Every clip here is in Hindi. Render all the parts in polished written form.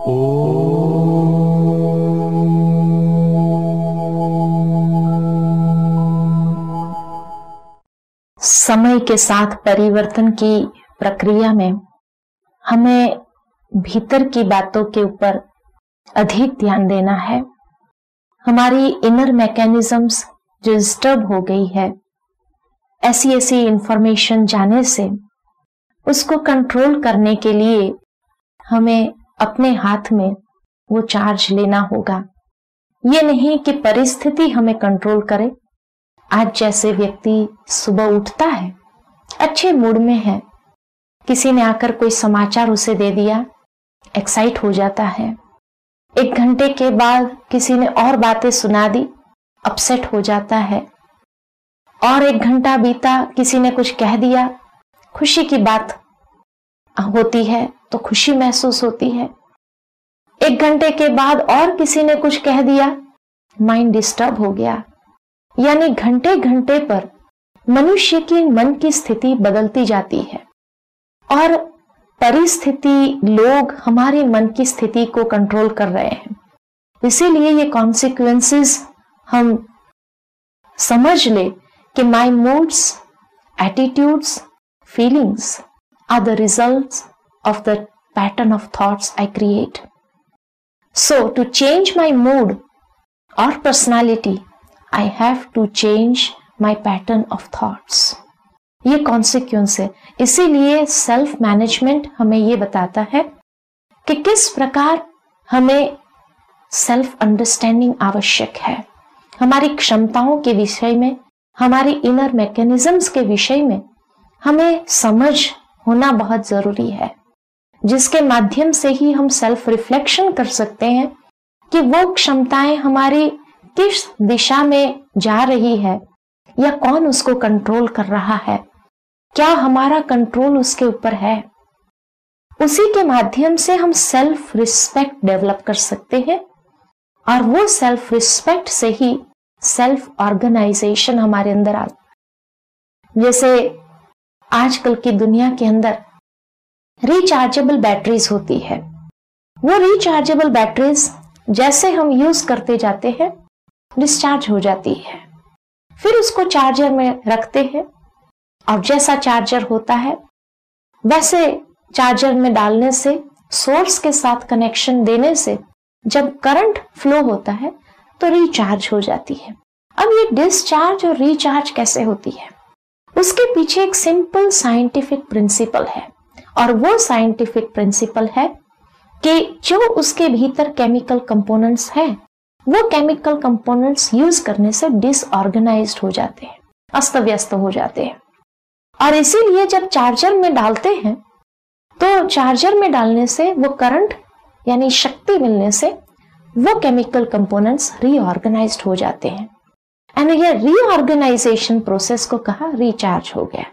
समय के साथ परिवर्तन की प्रक्रिया में हमें भीतर की बातों के ऊपर अधिक ध्यान देना है। हमारी इनर मैकेनिज्म्स जो डिस्टर्ब हो गई है, ऐसी ऐसी इंफॉर्मेशन जाने से उसको कंट्रोल करने के लिए हमें अपने हाथ में वो चार्ज लेना होगा। ये नहीं कि परिस्थिति हमें कंट्रोल करे। आज जैसे व्यक्ति सुबह उठता है, अच्छे मूड में है, किसी ने आकर कोई समाचार उसे दे दिया, एक्साइट हो जाता है। 1 घंटे के बाद किसी ने और बातें सुना दी, अपसेट हो जाता है। और 1 घंटा बीता, किसी ने कुछ कह दिया, खुशी की बात होती है तो खुशी महसूस होती है। 1 घंटे के बाद और किसी ने कुछ कह दिया, माइंड डिस्टर्ब हो गया। यानी घंटे घंटे पर मनुष्य की मन की स्थिति बदलती जाती है और परिस्थिति, लोग हमारे मन की स्थिति को कंट्रोल कर रहे हैं। इसीलिए ये कॉन्सिक्वेंसेस हम समझ ले कि my moods, attitudes, feelings are the results of the pattern of thoughts I create. So to change my mood or personality, I have to change my pattern of thoughts. ये कॉन्सिक्वेंस है। इसीलिए सेल्फ मैनेजमेंट हमें ये बताता है कि किस प्रकार हमें सेल्फ अंडरस्टैंडिंग आवश्यक है। हमारी क्षमताओं के विषय में, हमारी इनर मैकेनिज्म्स के विषय में हमें समझ होना बहुत जरूरी है, जिसके माध्यम से ही हम सेल्फ रिफ्लेक्शन कर सकते हैं कि वो क्षमताएं हमारी किस दिशा में जा रही है या कौन उसको कंट्रोल कर रहा है, क्या हमारा कंट्रोल उसके ऊपर है। उसी के माध्यम से हम सेल्फ रिस्पेक्ट डेवलप कर सकते हैं और वो सेल्फ रिस्पेक्ट से ही सेल्फ ऑर्गेनाइजेशन हमारे अंदर आता है। जैसे आजकल की दुनिया के अंदर रिचार्जेबल बैटरीज होती है। वो रिचार्जेबल बैटरीज जैसे हम यूज करते जाते हैं डिस्चार्ज हो जाती है, फिर उसको चार्जर में रखते हैं और जैसा चार्जर होता है वैसे चार्जर में डालने से, सोर्स के साथ कनेक्शन देने से जब करंट फ्लो होता है तो रिचार्ज हो जाती है। अब ये डिस्चार्ज और रिचार्ज कैसे होती है, उसके पीछे एक सिंपल साइंटिफिक प्रिंसिपल है और वो साइंटिफिक प्रिंसिपल है कि जो उसके भीतर केमिकल कंपोनेंट्स हैं, वो केमिकल कंपोनेंट्स यूज करने से डिसऑर्गेनाइज्ड हो जाते हैं, अस्त व्यस्त हो जाते हैं। और इसीलिए जब चार्जर में डालते हैं तो चार्जर में डालने से वो करंट यानी शक्ति मिलने से वो केमिकल कंपोनेंट्स रीऑर्गेनाइज्ड हो जाते हैं एंड ये रीऑर्गेनाइजेशन प्रोसेस को कहा रिचार्ज हो गया।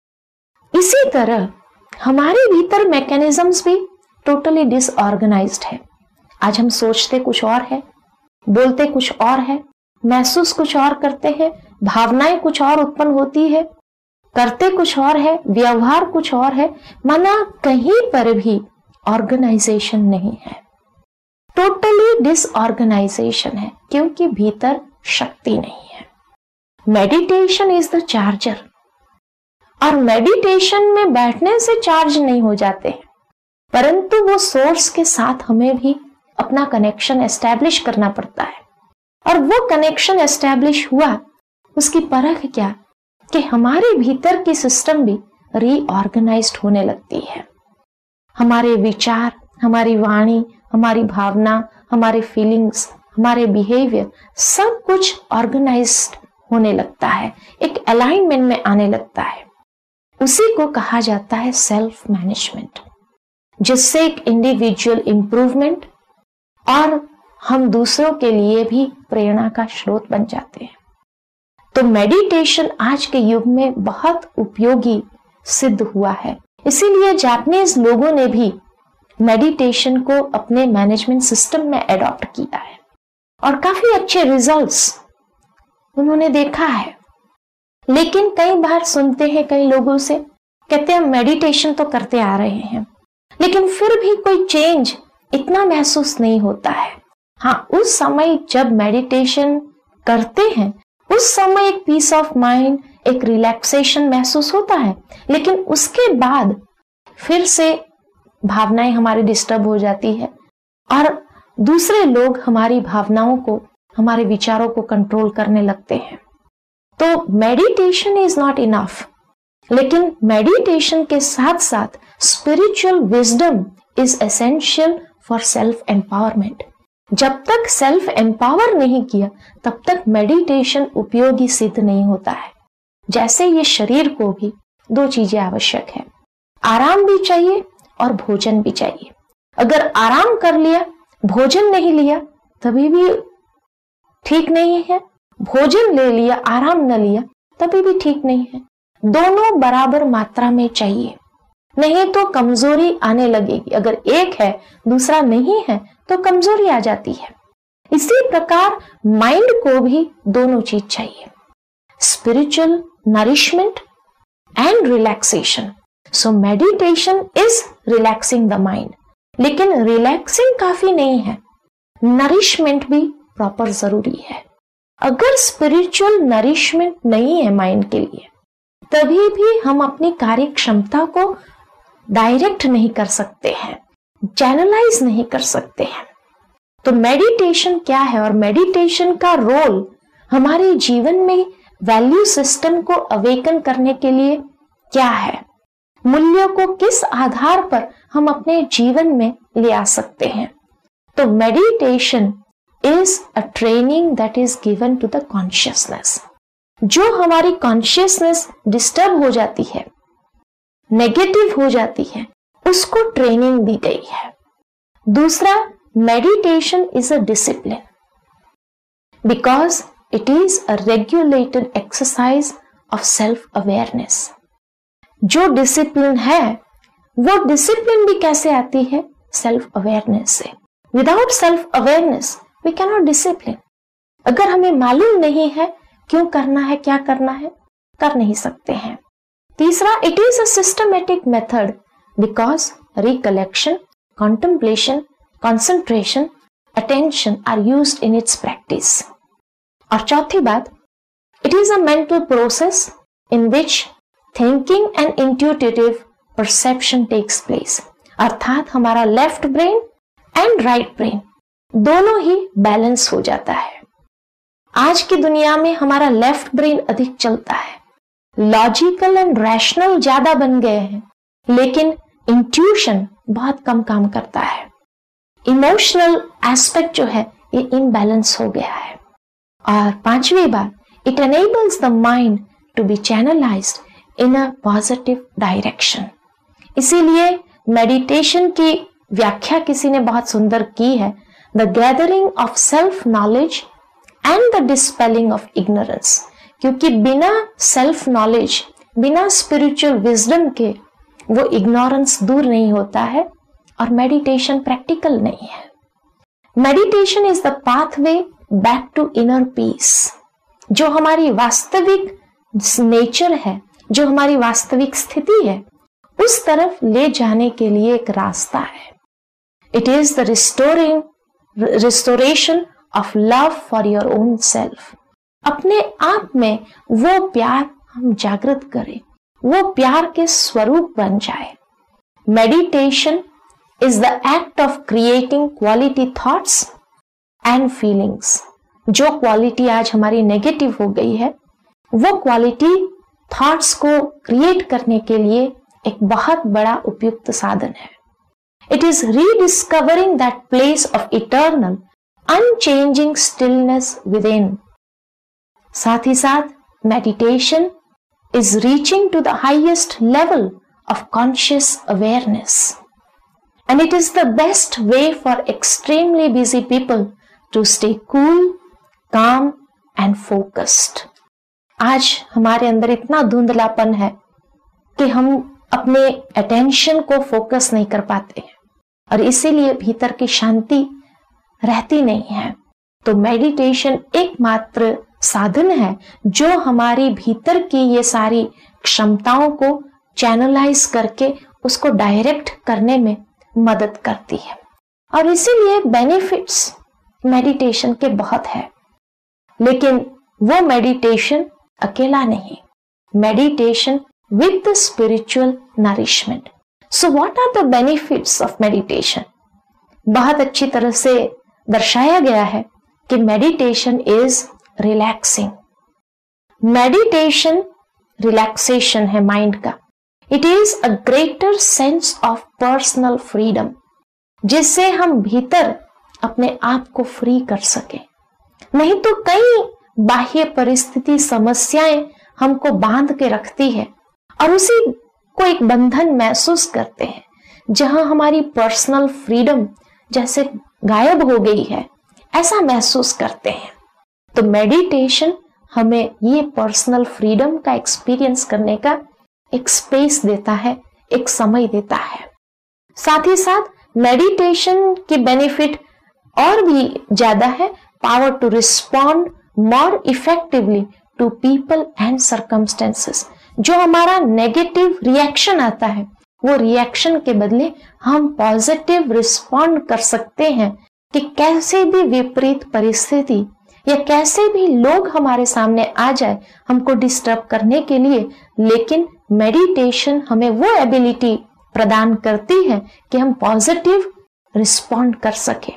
इसी तरह हमारे भीतर मैकेनिज्म्स भी टोटली डिसऑर्गेनाइज्ड है। आज हम सोचते कुछ और है, बोलते कुछ और है, महसूस कुछ और करते हैं, भावनाएं कुछ और उत्पन्न होती है, करते कुछ और है, व्यवहार कुछ और है, माना कहीं पर भी ऑर्गेनाइजेशन नहीं है, टोटली डिसऑर्गेनाइजेशन है क्योंकि भीतर शक्ति नहीं है। मेडिटेशन इज द चार्जर और मेडिटेशन में बैठने से चार्ज नहीं हो जाते हैं, परंतु वो सोर्स के साथ हमें भी अपना कनेक्शन एस्टैब्लिश करना पड़ता है और वो कनेक्शन एस्टैब्लिश हुआ, उसकी परख क्या कि हमारे भीतर की सिस्टम भी रीऑर्गेनाइज्ड होने लगती है। हमारे विचार, हमारी वाणी, हमारी भावना, हमारे फीलिंग्स, हमारे बिहेवियर सब कुछ ऑर्गेनाइज्ड होने लगता है, एक अलाइनमेंट में आने लगता है। उसी को कहा जाता है सेल्फ मैनेजमेंट, जिससे एक इंडिविजुअल इंप्रूवमेंट और हम दूसरों के लिए भी प्रेरणा का स्रोत बन जाते हैं। तो मेडिटेशन आज के युग में बहुत उपयोगी सिद्ध हुआ है। इसीलिए जापानीज लोगों ने भी मेडिटेशन को अपने मैनेजमेंट सिस्टम में एडॉप्ट किया है और काफी अच्छे रिजल्ट्स उन्होंने देखा है। लेकिन कई बार सुनते हैं कई लोगों से, कहते हैं मेडिटेशन तो करते आ रहे हैं लेकिन फिर भी कोई चेंज इतना महसूस नहीं होता है। हाँ, उस समय जब मेडिटेशन करते हैं उस समय एक पीस ऑफ माइंड, एक रिलैक्सेशन महसूस होता है, लेकिन उसके बाद फिर से भावनाएं हमारी डिस्टर्ब हो जाती है और दूसरे लोग हमारी भावनाओं को, हमारे विचारों को कंट्रोल करने लगते हैं। तो मेडिटेशन इज नॉट इनफ, लेकिन मेडिटेशन के साथ साथ spiritual wisdom is essential for self empowerment. जब तक सेल्फ एम्पावर नहीं किया तब तक मेडिटेशन उपयोगी सिद्ध नहीं होता है। जैसे ये शरीर को भी दो चीजें आवश्यक है, आराम भी चाहिए और भोजन भी चाहिए। अगर आराम कर लिया, भोजन नहीं लिया, तभी भी ठीक नहीं है। भोजन ले लिया, आराम न लिया, तभी भी ठीक नहीं है। दोनों बराबर मात्रा में चाहिए, नहीं तो कमजोरी आने लगेगी। अगर एक है दूसरा नहीं है तो कमजोरी आ जाती है। इसी प्रकार माइंड को भी दोनों चीज चाहिए, spiritual nourishment and relaxation. So meditation is relaxing the mind, लेकिन रिलैक्सिंग काफी नहीं है, नरिशमेंट भी प्रॉपर जरूरी है। अगर स्पिरिचुअल नरिशमेंट नहीं है माइंड के लिए, तभी भी हम अपनी कार्य क्षमता को डायरेक्ट नहीं कर सकते हैं, चैनलाइज नहीं कर सकते हैं। तो मेडिटेशन क्या है और मेडिटेशन का रोल हमारे जीवन में वैल्यू सिस्टम को अवेकन करने के लिए क्या है, मूल्यों को किस आधार पर हम अपने जीवन में ले आ सकते हैं। तो meditation is a training that is given to the consciousness. जो हमारी कॉन्शियसनेस डिस्टर्ब हो जाती है, नेगेटिव हो जाती है, उसको ट्रेनिंग दी गई है। दूसरा, meditation is a discipline because it is a regulated exercise of self awareness. जो डिसिप्लिन है वो डिसिप्लिन भी कैसे आती है? सेल्फ अवेयरनेस से। Without self awareness we can not discipline. अगर हमें मालूम नहीं है क्यों करना है, क्या करना है, कर नहीं सकते हैं। तीसरा, it is a systematic method because recollection, contemplation, concentration, attention are used in its practice. और चौथी बात, it is a mental process in which thinking and intuitive perception takes place. अर्थात हमारा left brain and right brain दोनों ही बैलेंस हो जाता है। आज की दुनिया में हमारा लेफ्ट ब्रेन अधिक चलता है, लॉजिकल एंड रैशनल ज्यादा बन गए हैं, लेकिन इंट्यूशन बहुत कम काम करता है। इमोशनल एस्पेक्ट जो है ये इनबैलेंस हो गया है। और पांचवी बात, it enables the mind to be channelized in a positive direction. इसीलिए मेडिटेशन की व्याख्या किसी ने बहुत सुंदर की है, the gathering of self knowledge and the dispelling of ignorance. क्योंकि बिना सेल्फ नॉलेज, बिना स्पिरिचुअल विजडम के वो इग्नोरेंस दूर नहीं होता है और मेडिटेशन प्रैक्टिकल नहीं है। Meditation is the pathway back to inner peace. जो हमारी वास्तविक नेचर है, जो हमारी वास्तविक स्थिति है, उस तरफ ले जाने के लिए एक रास्ता है। It is the restoration of love for your own self. अपने आप में वो प्यार हम जागृत करें, वो प्यार के स्वरूप बन जाए। Meditation is the act of creating quality thoughts and feelings. जो क्वालिटी आज हमारी नेगेटिव हो गई है, वो क्वालिटी थॉट्स को क्रिएट करने के लिए एक बहुत बड़ा उपयुक्त साधन है। It is rediscovering that place of eternal unchanging stillness within. साथ ही साथ meditation is reaching to the highest level of conscious awareness, and it is the best way for extremely busy people to stay cool, calm and focused. आज हमारे अंदर इतना धुंधलापन है कि हम अपने अटेंशन को फोकस नहीं कर पाते हैं और इसीलिए भीतर की शांति रहती नहीं है। तो मेडिटेशन एकमात्र साधन है जो हमारी भीतर की ये सारी क्षमताओं को चैनलाइज करके उसको डायरेक्ट करने में मदद करती है। और इसीलिए बेनिफिट्स मेडिटेशन के बहुत है। लेकिन वो मेडिटेशन अकेला नहीं, meditation with the spiritual nourishment. So what are the benefits of meditation? बहुत अच्छी तरह से दर्शाया गया है कि meditation is relaxing. Meditation relaxation है माइंड का। It is a greater sense of personal freedom, जिससे हम भीतर अपने आप को फ्री कर सके। नहीं तो कई बाह्य परिस्थिति समस्याएं हमको बांध के रखती है और उसी को एक बंधन महसूस करते हैं, जहां हमारी पर्सनल फ्रीडम जैसे गायब हो गई है, ऐसा महसूस करते हैं। तो मेडिटेशन हमें ये पर्सनल फ्रीडम का एक्सपीरियंस करने का एक स्पेस देता है, एक समय देता है। साथ ही साथ मेडिटेशन की बेनिफिट और भी ज्यादा है। Power to respond more effectively to people and circumstances. जो हमारा नेगेटिव रिएक्शन आता है, वो रिएक्शन के बदले हम पॉजिटिव रिस्पॉन्ड कर सकते हैं कि कैसे भी विपरीत परिस्थिति या कैसे भी लोग हमारे सामने आ जाए हमको डिस्टर्ब करने के लिए, लेकिन मेडिटेशन हमें वो एबिलिटी प्रदान करती है कि हम पॉजिटिव रिस्पॉन्ड कर सके।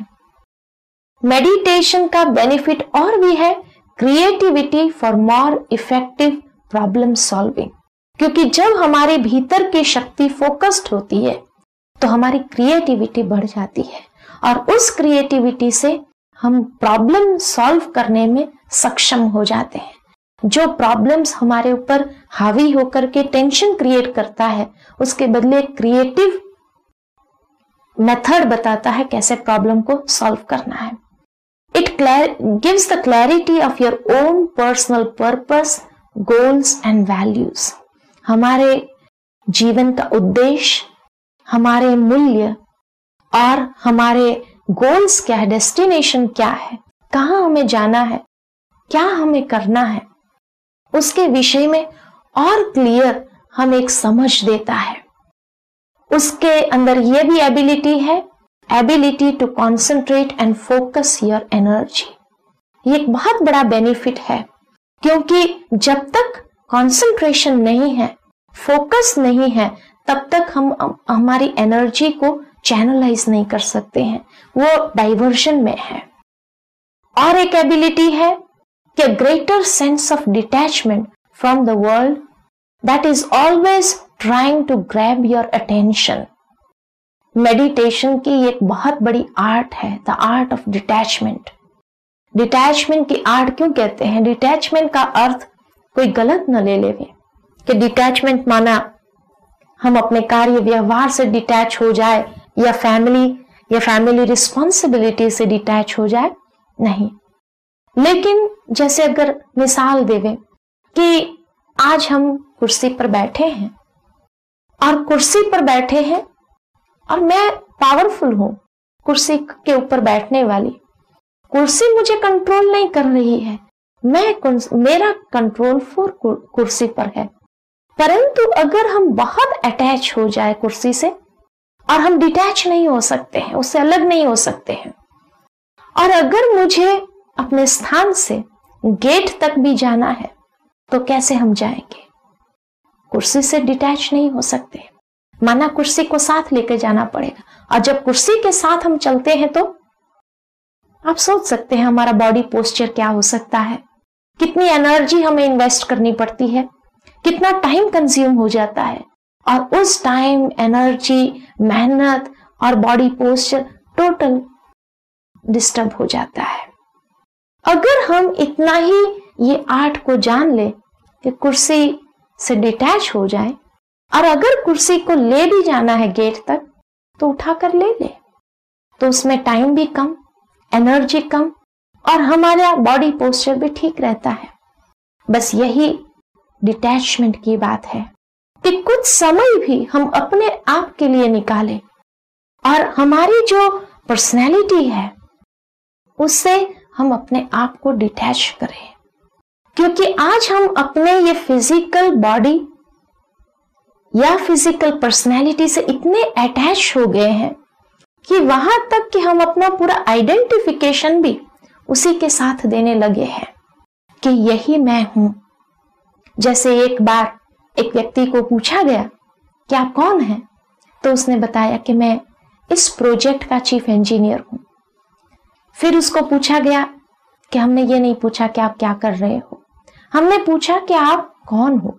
मेडिटेशन का बेनिफिट और भी है creativity for more effective problem solving. क्योंकि जब हमारे भीतर की शक्ति फोकस्ड होती है तो हमारी क्रिएटिविटी बढ़ जाती है और उस क्रिएटिविटी से हम प्रॉब्लम सॉल्व करने में सक्षम हो जाते हैं। जो प्रॉब्लम्स हमारे ऊपर हावी होकर के टेंशन क्रिएट करता है, उसके बदले क्रिएटिव मेथड बताता है कैसे प्रॉब्लम को सॉल्व करना है। It gives the clarity of your own personal purpose, goals and values. हमारे जीवन का उद्देश्य, हमारे मूल्य और हमारे गोल्स क्या है, डेस्टिनेशन क्या है, कहाँ हमें जाना है, क्या हमें करना है, उसके विषय में और क्लियर हमें एक समझ देता है। उसके अंदर यह भी एबिलिटी है, ability to concentrate and focus your energy. ये एक बहुत बड़ा बेनिफिट है, क्योंकि जब तक कॉन्सेंट्रेशन नहीं है, फोकस नहीं है, तब तक हम हमारी एनर्जी को चैनलाइज नहीं कर सकते हैं, वो डाइवर्जन में है। और एक एबिलिटी है कि greater sense of detachment from the world that is always trying to grab your attention. Meditation की एक बहुत बड़ी आर्ट है, the art of detachment. Detachment की आर्ट क्यों कहते हैं? डिटैचमेंट का अर्थ कोई गलत न ले लेवे कि डिटैचमेंट माना हम अपने कार्य व्यवहार से डिटैच हो जाए या फैमिली रिस्पॉन्सिबिलिटी से डिटैच हो जाए, नहीं। लेकिन जैसे अगर मिसाल देवे कि आज हम कुर्सी पर बैठे हैं और कुर्सी पर बैठे हैं और मैं पावरफुल हूं, कुर्सी के ऊपर बैठने वाली, कुर्सी मुझे कंट्रोल नहीं कर रही है, मेरा कंट्रोल फॉर कुर्सी पर है। परंतु अगर हम बहुत अटैच हो जाए कुर्सी से और हम डिटैच नहीं हो सकते हैं, उससे अलग नहीं हो सकते हैं, और अगर मुझे अपने स्थान से गेट तक भी जाना है तो कैसे हम जाएंगे? कुर्सी से डिटैच नहीं हो सकते, माना कुर्सी को साथ लेकर जाना पड़ेगा। और जब कुर्सी के साथ हम चलते हैं तो आप सोच सकते हैं हमारा बॉडी पोस्चर क्या हो सकता है, कितनी एनर्जी हमें इन्वेस्ट करनी पड़ती है, कितना टाइम कंज्यूम हो जाता है, और उस टाइम, एनर्जी, मेहनत और बॉडी पोस्चर टोटल डिस्टर्ब हो जाता है। अगर हम इतना ही ये आर्ट को जान ले कि कुर्सी से डिटैच हो जाए, और अगर कुर्सी को ले भी जाना है गेट तक तो उठाकर ले ले, तो उसमें टाइम भी कम, एनर्जी कम और हमारा बॉडी पोस्चर भी ठीक रहता है। बस यही डिटैचमेंट की बात है कि कुछ समय भी हम अपने आप के लिए निकालें और हमारी जो पर्सनैलिटी है उससे हम अपने आप को डिटैच करें। क्योंकि आज हम अपने ये फिजिकल बॉडी या फिजिकल पर्सनैलिटी से इतने अटैच हो गए हैं कि वहां तक कि हम अपना पूरा आइडेंटिफिकेशन भी उसी के साथ देने लगे हैं कि यही मैं हूं। जैसे एक बार एक व्यक्ति को पूछा गया कि आप कौन हैं, तो उसने बताया कि मैं इस प्रोजेक्ट का चीफ इंजीनियर हूं। फिर उसको पूछा गया कि हमने ये नहीं पूछा कि आप क्या कर रहे हो, हमने पूछा कि आप कौन हो।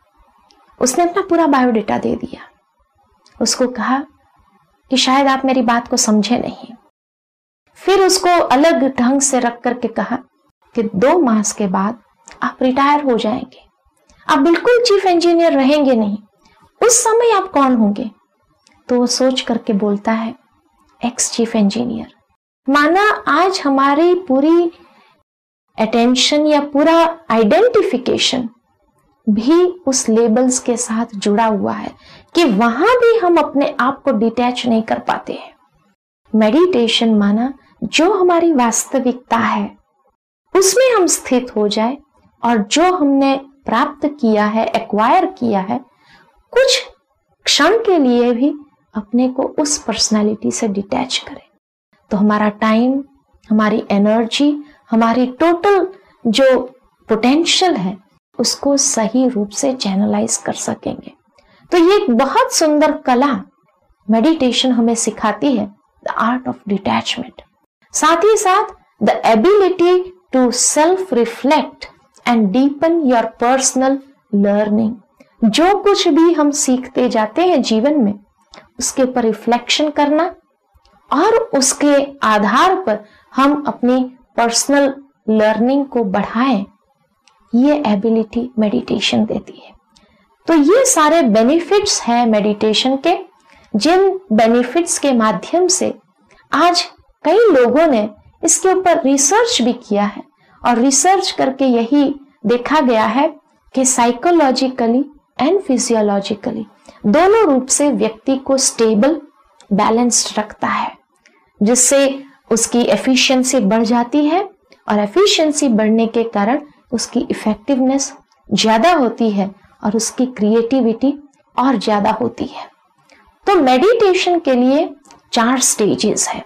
उसने अपना पूरा बायोडेटा दे दिया। उसको कहा कि शायद आप मेरी बात को समझे नहीं। फिर उसको अलग ढंग से रख करके कहा कि 2 माह के बाद आप रिटायर हो जाएंगे, आप बिल्कुल चीफ इंजीनियर रहेंगे नहीं, उस समय आप कौन होंगे? तो वो सोच करके बोलता है एक्स चीफ इंजीनियर। माना आज हमारी पूरी अटेंशन या पूरा आइडेंटिफिकेशन भी उस लेबल्स के साथ जुड़ा हुआ है कि वहां भी हम अपने आप को डिटैच नहीं कर पाते हैं। मेडिटेशन माना जो हमारी वास्तविकता है उसमें हम स्थित हो जाए और जो हमने प्राप्त किया है, एक्वायर किया है, कुछ क्षण के लिए भी अपने को उस पर्सनालिटी से डिटैच करें, तो हमारा टाइम, हमारी एनर्जी, हमारी टोटल जो पोटेंशियल है उसको सही रूप से चैनलाइज कर सकेंगे। तो ये एक बहुत सुंदर कला मेडिटेशन हमें सिखाती है, द आर्ट ऑफ डिटैचमेंट। साथ ही साथ the ability to self reflect and deepen your personal learning. जो कुछ भी हम सीखते जाते हैं जीवन में उसके ऊपर रिफ्लेक्शन करना और उसके आधार पर हम अपनी पर्सनल लर्निंग को बढ़ाएं, ये एबिलिटी मेडिटेशन देती है। तो ये सारे बेनिफिट्स हैं मेडिटेशन के, जिन बेनिफिट्स के माध्यम से आज कई लोगों ने इसके ऊपर रिसर्च भी किया है और रिसर्च करके यही देखा गया है कि साइकोलॉजिकली एंड फिजियोलॉजिकली दोनों रूप से व्यक्ति को स्टेबल, बैलेंस्ड रखता है, जिससे उसकी एफिशिएंसी बढ़ जाती है और एफिशिएंसी बढ़ने के कारण उसकी इफेक्टिवनेस ज्यादा होती है और उसकी क्रिएटिविटी और ज्यादा होती है। तो मेडिटेशन के लिए 4 स्टेजेस है,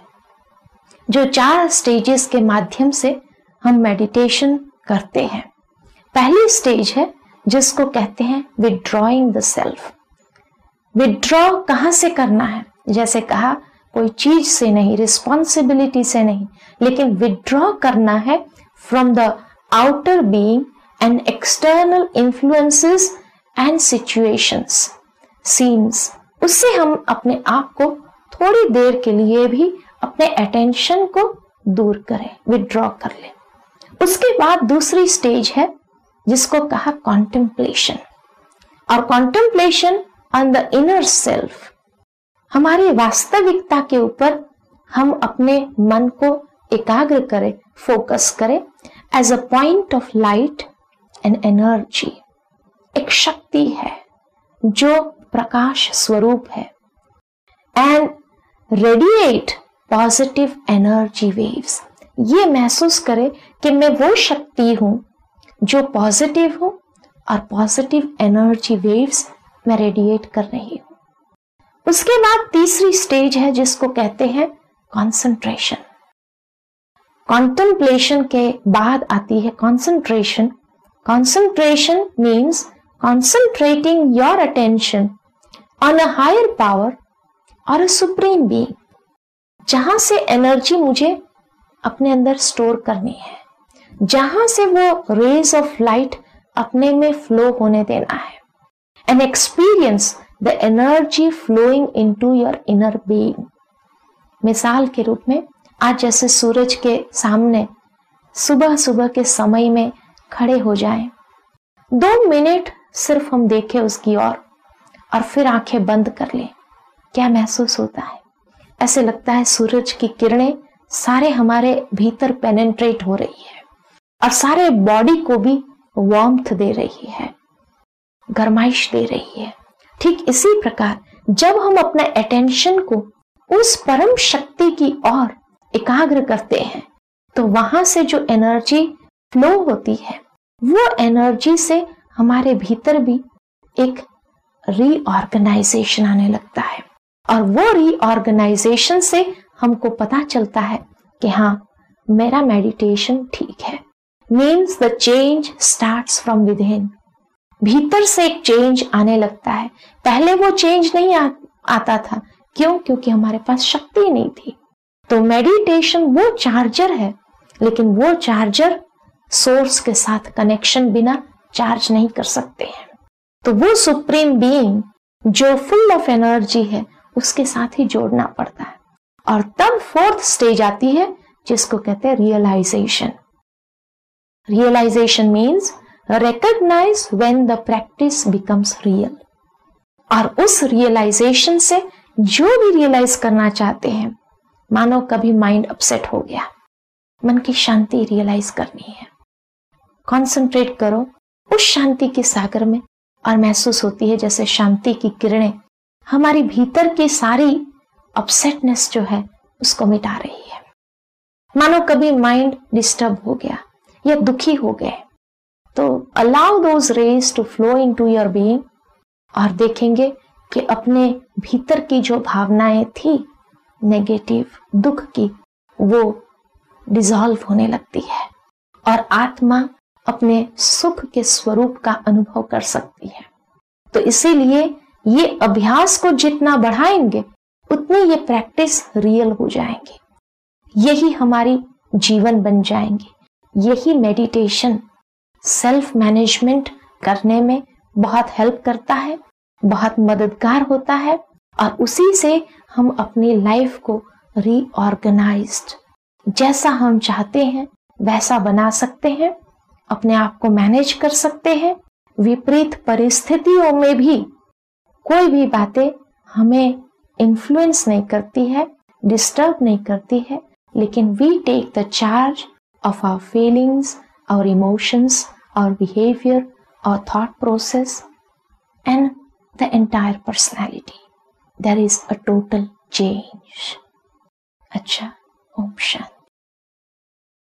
जो 4 स्टेजेस के माध्यम से हम मेडिटेशन करते हैं। पहली स्टेज है जिसको कहते हैं विड्रॉइंग द सेल्फ। विड्रॉ कहां से करना है? जैसे कहा, कोई चीज से नहीं, रिस्पॉन्सिबिलिटी से नहीं, लेकिन विड्रॉ करना है from the outer being and external influences and situations, scenes. उससे हम अपने आप को थोड़ी देर के लिए भी अपने अटेंशन को दूर करें, विड्रॉ कर लें। उसके बाद दूसरी स्टेज है जिसको कहा कॉन्टेम्पलेशन। और contemplation on the inner self, हमारी वास्तविकता के ऊपर हम अपने मन को एकाग्र करें, फोकस करें as a point of light and energy. एक शक्ति है जो प्रकाश स्वरूप है and radiate positive energy waves. ये महसूस करें कि मैं वो शक्ति हूं जो पॉजिटिव हूं और पॉजिटिव एनर्जी वेव्स मैं रेडिएट कर रही हूं। उसके बाद तीसरी स्टेज है जिसको कहते हैं कॉन्सेंट्रेशन। कॉन्टेम्पलेशन के बाद आती है concentration. Concentration means concentrating your attention on a higher power और अ सुप्रीम बीइंग, जहां से एनर्जी मुझे अपने अंदर स्टोर करनी है, जहां से वो रेज ऑफ लाइट अपने में फ्लो होने देना है and experience the energy flowing into your inner being. मिसाल के रूप में आज जैसे सूरज के सामने सुबह सुबह के समय में खड़े हो जाएं, 2 मिनट सिर्फ हम देखें उसकी ओर और फिर आंखें बंद कर लें, क्या महसूस होता है? ऐसे लगता है सूरज की किरणें सारे हमारे भीतर पेनेट्रेट हो रही है और सारे बॉडी को भी वार्मथ दे रही है, गरमाइश दे रही है। ठीक इसी प्रकार जब हम अपना अटेंशन को उस परम शक्ति की ओर एकाग्र करते हैं तो वहां से जो एनर्जी फ्लो होती है वो एनर्जी से हमारे भीतर भी एक रीऑर्गेनाइजेशन आने लगता है। और वो रीऑर्गेनाइजेशन से हमको पता चलता है कि हाँ, मेरा मेडिटेशन ठीक है। Means the change starts from within. भीतर से एक चेंज आने लगता है। पहले वो चेंज नहीं आता था। क्यों? क्योंकि हमारे पास शक्ति नहीं थी। तो मेडिटेशन वो चार्जर है, लेकिन वो चार्जर सोर्स के साथ कनेक्शन बिना चार्ज नहीं कर सकते हैं। तो वो सुप्रीम बीइंग जो फुल ऑफ एनर्जी है, उसके साथ ही जोड़ना पड़ता है। और तब फोर्थ स्टेज आती है जिसको कहते हैं realisation. Realisation means recognize when the practice becomes real। और उस रियलाइजेशन से जो भी रियलाइज करना चाहते हैं, मानो कभी माइंड अपसेट हो गया, मन की शांति रियलाइज करनी है, कॉन्सेंट्रेट करो उस शांति के सागर में और महसूस होती है जैसे शांति की किरणें हमारी भीतर की सारी अपसेटनेस जो है उसको मिटा रही है। मानो कभी माइंड डिस्टर्ब हो गया या दुखी हो गए, तो allow those rays to flow into your being और देखेंगे कि अपने भीतर की जो भावनाएं थी नेगेटिव, दुख की, वो डिसॉल्व होने लगती है और आत्मा अपने सुख के स्वरूप का अनुभव कर सकती है। तो इसीलिए ये अभ्यास को जितना बढ़ाएंगे उतनी ये प्रैक्टिस रियल हो जाएंगी। यही हमारी जीवन बन जाएंगी। यही मेडिटेशन सेल्फ मैनेजमेंट करने में बहुत हेल्प करता है, बहुत मददगार होता है और उसी से हम अपनी लाइफ को रीऑर्गेनाइज्ड जैसा हम चाहते हैं वैसा बना सकते हैं, अपने आप को मैनेज कर सकते हैं। विपरीत परिस्थितियों में भी कोई भी बातें हमें इन्फ्लुएंस नहीं करती है, डिस्टर्ब नहीं करती है, लेकिन we take the charge of our feelings, our emotions, our behavior, our thought process, and the entire personality. There is a total change. अच्छा, ओम शांति।